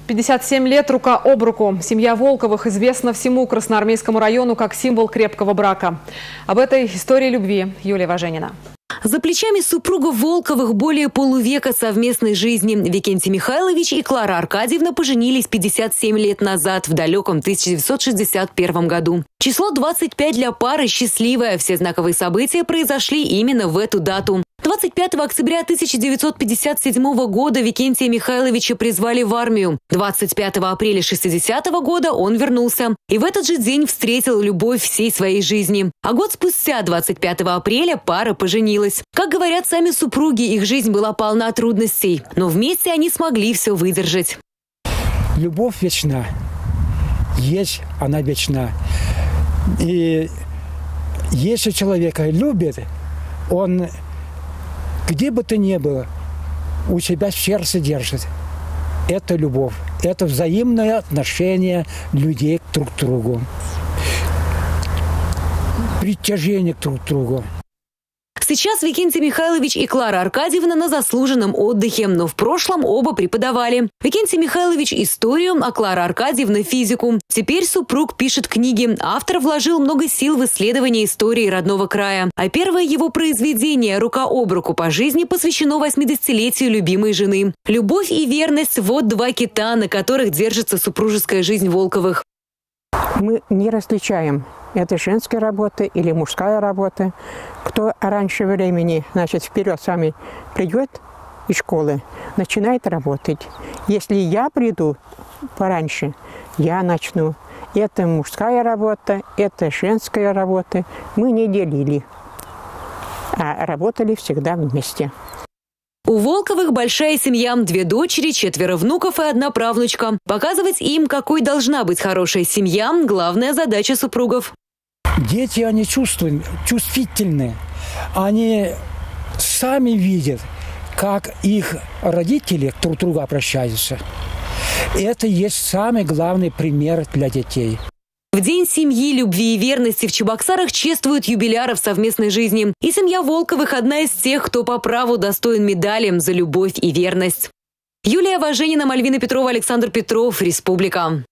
57 лет рука об руку. Семья Волковых известна всему Красноармейскому району как символ крепкого брака. Об этой истории любви Юлия Важенина. За плечами супругов Волковых более полувека совместной жизни. Викентий Михайлович и Клара Аркадьевна поженились 57 лет назад, в далеком 1961 году. Число 25 для пары счастливое. Все знаковые события произошли именно в эту дату. 25 октября 1957 года Викентия Михайловича призвали в армию. 25 апреля 60 года он вернулся. И в этот же день встретил любовь всей своей жизни. А год спустя, 25 апреля, пара поженилась. Как говорят сами супруги, их жизнь была полна трудностей. Но вместе они смогли все выдержать. Любовь вечна. Есть она вечна. И если человека любит, он, где бы то ни было, у себя в сердце держит. Это любовь. Это взаимное отношение людей друг к другу. Притяжение друг к другу. Сейчас Викентий Михайлович и Клара Аркадьевна на заслуженном отдыхе, но в прошлом оба преподавали. Викентий Михайлович – историю, а Клара Аркадьевна – физику. Теперь супруг пишет книги. Автор вложил много сил в исследование истории родного края. А первое его произведение «Рука об руку по жизни» посвящено 80-летию любимой жены. Любовь и верность – вот два кита, на которых держится супружеская жизнь Волковых. Мы не различаем, это женская работа или мужская работа. Кто раньше времени, значит, вперед сами придет из школы, начинает работать. Если я приду пораньше, я начну. Это мужская работа, это женская работа. Мы не делили, а работали всегда вместе. У Волковых большая семья, 2 дочери, 4 внуков и 1 правнучка. Показывать им, какой должна быть хорошая семья – главная задача супругов. Дети, они чувствительны. Они сами видят, как их родители друг к другу обращаются. Это и есть самый главный пример для детей. В День семьи, любви и верности в Чебоксарах чествуют юбиляров совместной жизни. И семья Волковых – одна из тех, кто по праву достоин медали за любовь и верность. Юлия Важенина, Мальвина Петрова, Александр Петров. Республика.